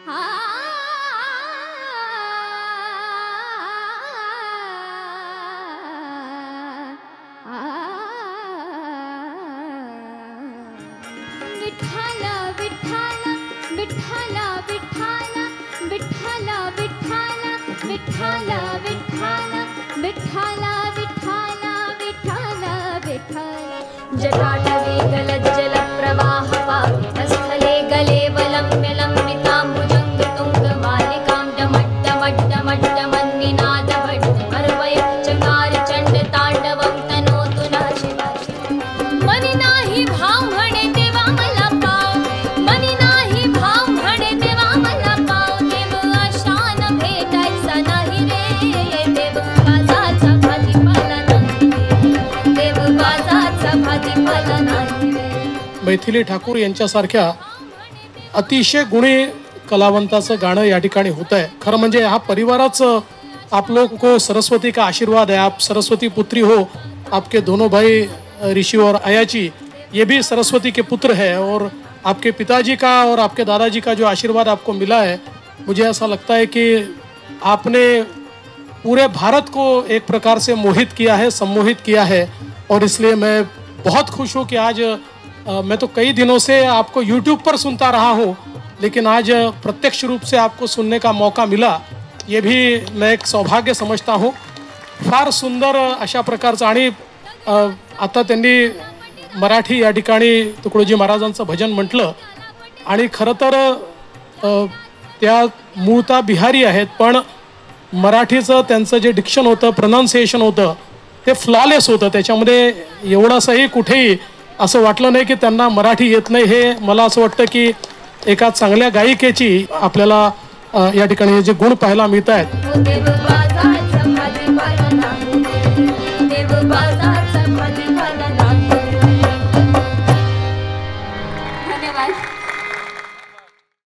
विठ्ठला विठ्ठला विठ्ठला विठ्ठला विठ्ठला विठ्ठला विठ्ठला विठ्ठला विठ्ठला विठ्ठला विठ्ठला जटाटवे गलज्जल प्रवाह पावितस्थले गले वलम्य लम्बिताम्बुजङ्ग तुङ्गमालिकां डमड्डमड्डमड्डमन्निनाद भट्टमर्वय चकार चण्ड ताण्डवं तनोतु नः शिवा मनि नाही भाव म्हणे देवा मला पाव मनि नाही भाव म्हणे देवा मला पाव देव आशान भेटायचा नाही रे देव काजाचा भाजीपाला नाही देव काजाचा भाजीपाला नाही रे। मैथिली ठाकूर यांच्यासारख्या अतिशय गुणी कलावंताचं गाणं या ठिकाणी होत आहे। खरं म्हणजे हा परिवारच आप लोग को सरस्वती का आशीर्वाद है। आप सरस्वती पुत्री हो। आपके दोनों भाई ऋषि और अयाची ये भी सरस्वती के पुत्र है और आपके पिताजी का और आपके दादाजी का जो आशीर्वाद आपको मिला है, मुझे ऐसा लगता है कि आपने पूरे भारत को एक प्रकार से मोहित किया है, सम्मोहित किया है। और इसलिए मैं बहुत खुश हूँ कि आज मैं तो कई दिनों से आपको YouTube पर सुनता रहा हूँ, लेकिन आज प्रत्यक्ष रूप से आपको सुनने का मौका मिला, ये भी मैं एक सौभाग्य समझता हूँ। फार सुंदर अशा प्रकारचं आणि आता त्यांनी मराठी या ठिकाणी तुकडोजी महाराजांचं भजन म्हटलं आणि खरं तर त्या मूळता बिहारी आहेत, पण मराठीचं त्यांचं जे डिक्शन होतं, प्रोनाउन्सिएशन होतं ते फ्लॉलेस होतं। त्याच्यामध्ये एवढंसंही कुठेही असं वाटलं नाही की त्यांना मराठी येत नाही। हे मला असं वाटतं की एका चांगल्या गायिकेची आपल्याला या ठिकाणी जे गुण पाहायला मिळत आहेत।